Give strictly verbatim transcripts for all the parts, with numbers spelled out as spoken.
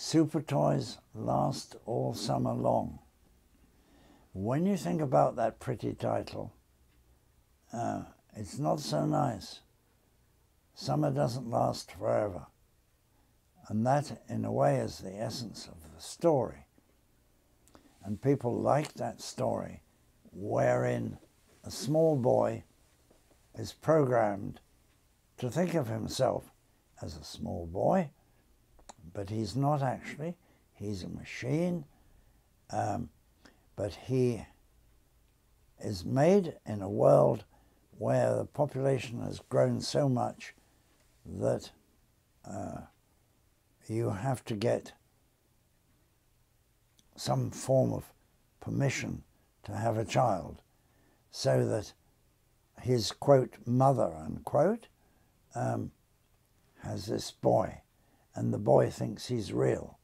Supertoys last all summer long. When you think about that pretty title, uh, it's not so nice. Summer doesn't last forever. And that, in a way, is the essence of the story. And people like that story, wherein a small boy is programmed to think of himself as a small boy, but he's not actually. He's a machine, um, but he is made in a world where the population has grown so much that uh, you have to get some form of permission to have a child, so that his, quote, mother, unquote, um, has this boy, and the boy thinks he's real.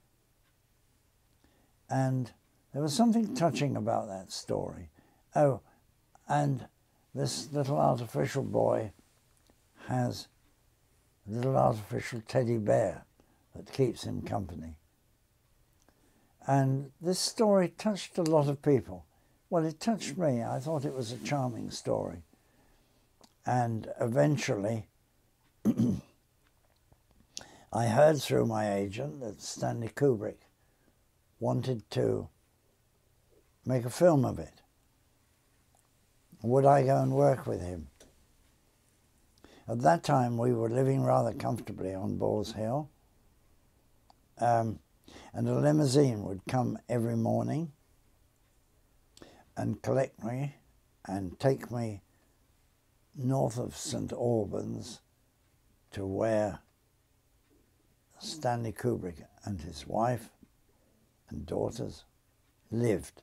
And there was something touching about that story. Oh, and this little artificial boy has a little artificial teddy bear that keeps him company. And this story touched a lot of people. Well, it touched me. I thought it was a charming story. And eventually, I heard through my agent that Stanley Kubrick wanted to make a film of it. Would I go and work with him? At that time, we were living rather comfortably on Boars Hill, um, and a limousine would come every morning and collect me and take me north of Saint Albans to where Stanley Kubrick and his wife and daughters lived.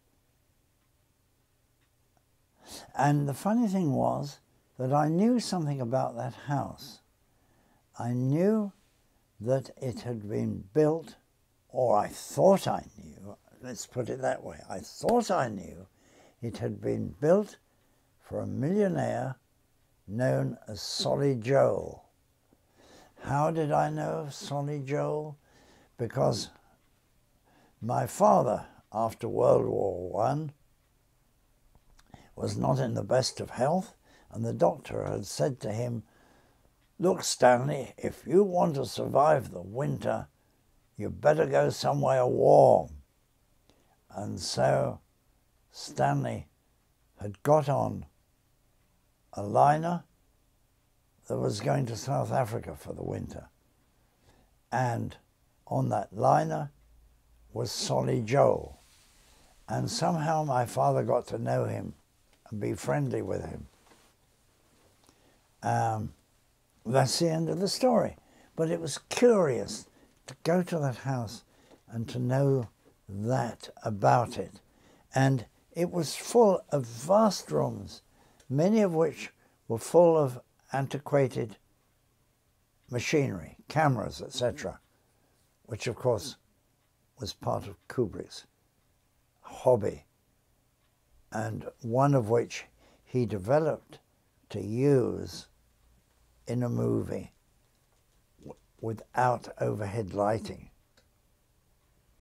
And the funny thing was that I knew something about that house. I knew that it had been built, or I thought I knew, let's put it that way, I thought I knew it had been built for a millionaire known as Solly Joel. How did I know of Solly Joel? Because my father, after World War One, was not in the best of health, and the doctor had said to him, "Look, Stanley, if you want to survive the winter, you better go somewhere warm." And so Stanley had got on a liner that was going to South Africa for the winter. And on that liner was Solly Joel. And somehow my father got to know him and be friendly with him. Um, that's the end of the story. But it was curious to go to that house and to know that about it. And it was full of vast rooms, many of which were full of antiquated machinery, cameras, et cetera, which of course was part of Kubrick's hobby, and one of which he developed to use in a movie without overhead lighting.